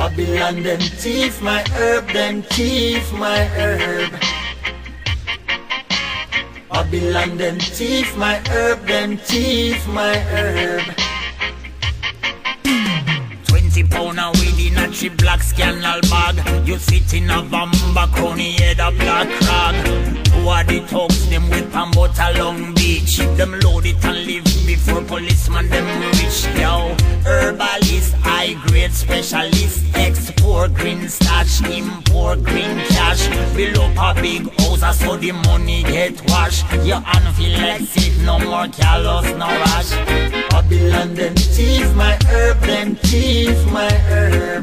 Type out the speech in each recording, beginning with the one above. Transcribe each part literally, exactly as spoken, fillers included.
Babylon them thief my herb, them thief my herb. Babylon them thief my herb, them thief my herb. Twenty pound a weed in a three black scandal bag. You sit in a vamba crony head a black rag. Who are the thugs them with pan but a Long Beach? Them load it and leave before policeman them reach. Yo, herbalist, high grade specialist, export green stash, import green cash. Build up a big house so the money get washed. Your hand feel like sick, no more callous, no rush. Babylon them thief my herb, them thief my herb.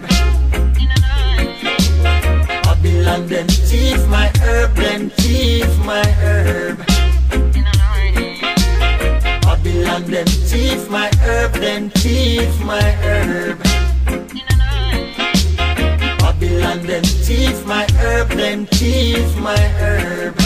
Babylon them thief my herb, them thief my herb. Babylon them thief my herb, them thief my herb. Babylon them thief my herb, them thief my herb.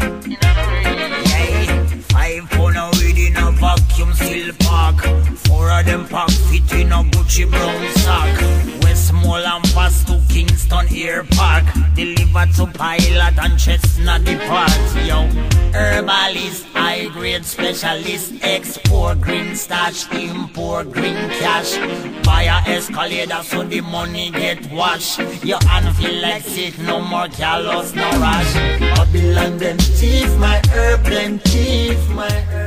Yeah, five pound a weed in a vacuum seal pack. Four of them pack fit in a Gucci brown sack. Westmoreland and pass to Kingston Air Park. Deliver to Pilot and Chestnut Depart. Yo, herbalist, high grade specialist, export green stash, import green cash. Buy a escalator so the money get washed. Your hand feel like sick, no more callous, no rush. Babylon them thief my herb, them thief my herb.